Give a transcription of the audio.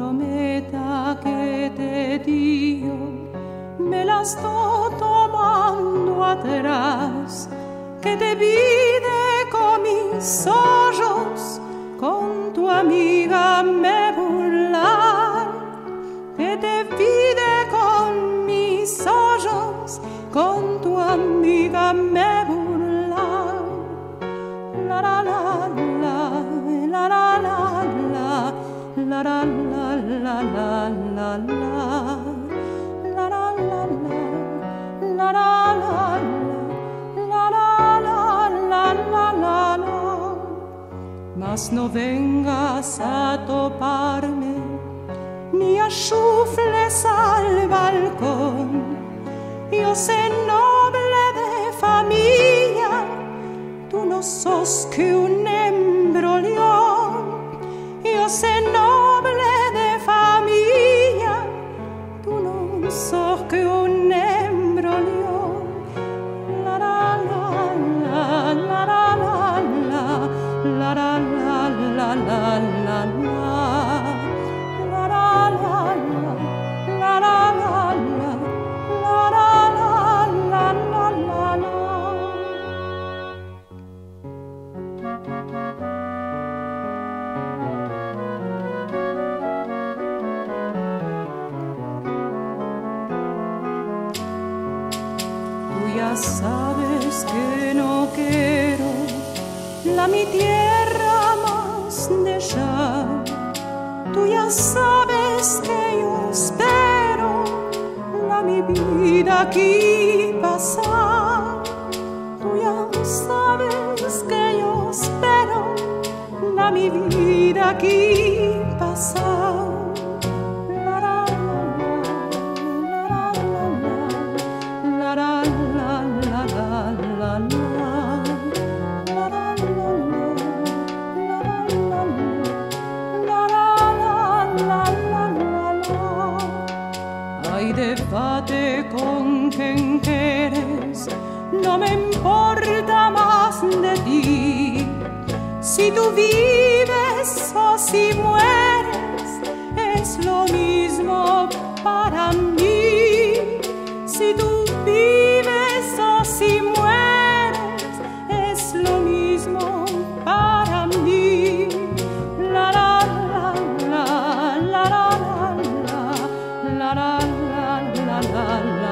prometa que te dio, me la estoy tomando atrás, que te pide con mis ojos, con tu amiga me burlar, que te pide con mis ojos, con tu amiga me burlar. La la la la, la la la la, la la la la la la la, la la la la, la la la la. Mas no vengas a toparme, ni achufles al balcón. Yo sé noble de familia, tú no sos que un embrión. Yo sé noble de familia, tú no sos que un embrión. La la la la, la la la la, la la la la la la la, la la la la, la la la la. Ya sabes que no quiero la mi tierra más dejar. Tú ya sabes que yo espero la mi vida aquí pasar. Tú ya sabes que yo espero la mi vida aquí pasar. Ay, debate con quien quieres, no me importa más de ti. Si tú vives o si mueres, es lo mismo para mí. Si tú vives o si mueres, es lo mismo para mí. La la la la, la la la la, la la la la la.